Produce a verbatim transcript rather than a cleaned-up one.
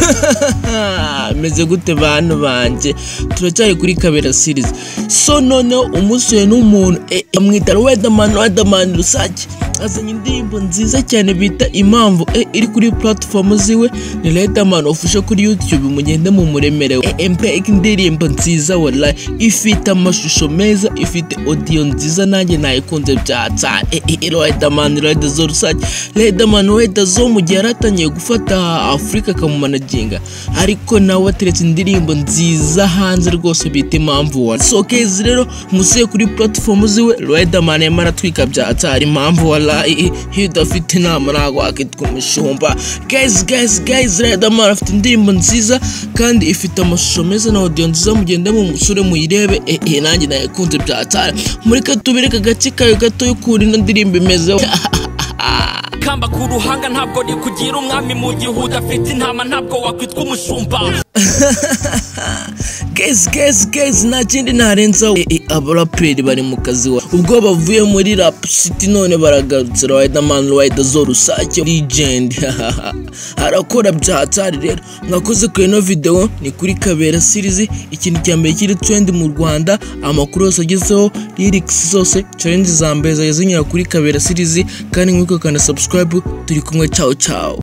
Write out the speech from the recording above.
meze gute bantu banje turacyari kuri Kabera series. So none umusore n'umuntu amwita riderman riderman rusake azanye indirimbo nziza cyane bita Impamvu iri kuri platform ziwe ni riderman official kuri YouTube mugende mu muremerewe mpe indirimbo nziza wallahi ifite amashusho meza ifite audio nziza nanjye nayikunze byatsa riderman riderzo rusake riderman riderzo mu gihe aratangiye gufata Afrika kamumanaginga ariko nawe ateretse indirimbo nziza hanze rwose bita Impamvu. So guys rero museye kuri platform ziwe riderman yamara twika byatsa Impamvu wallahi hidafite nama nago akitwa umushumba. Guys guys guys riderman afite indirimbo nziza kandi ifite amashusho meza na audio nziza mugende mu musore muyirebe eh nanjye nayikunze byatsa muri katubireka gace kayo gato yo kuri ndirimbo imeze kamba ku ruhanga ntabwo ri kugira umwami mu gihuda afite intama ntabwo wakwitwa umushumba. Guys guys guys na kindi narenza abaraperi bari mu kazi wa ubwo bavuye muri rap city none baragarutse riderman riderzo rusake legend arakora byatari rero mwakoze kuri no video ni kuri Kabera series. Ikintu cyambere kiri trend mu Rwanda amakuru yose agezeho lyrics zose challenge za mbere yazinyira kuri Kabera series kandi mwiko kana subscribe turi kumwe ciao ciao.